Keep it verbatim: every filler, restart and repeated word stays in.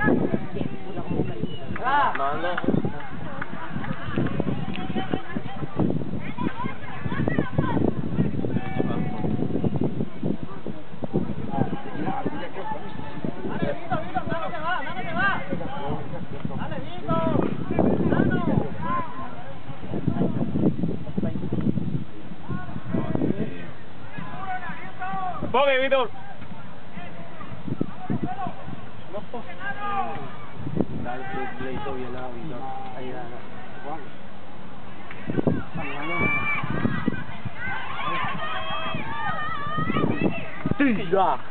Mana? Poke, Víctor. Dahil play ito, yan na, Víctor. Ayan na. Tira!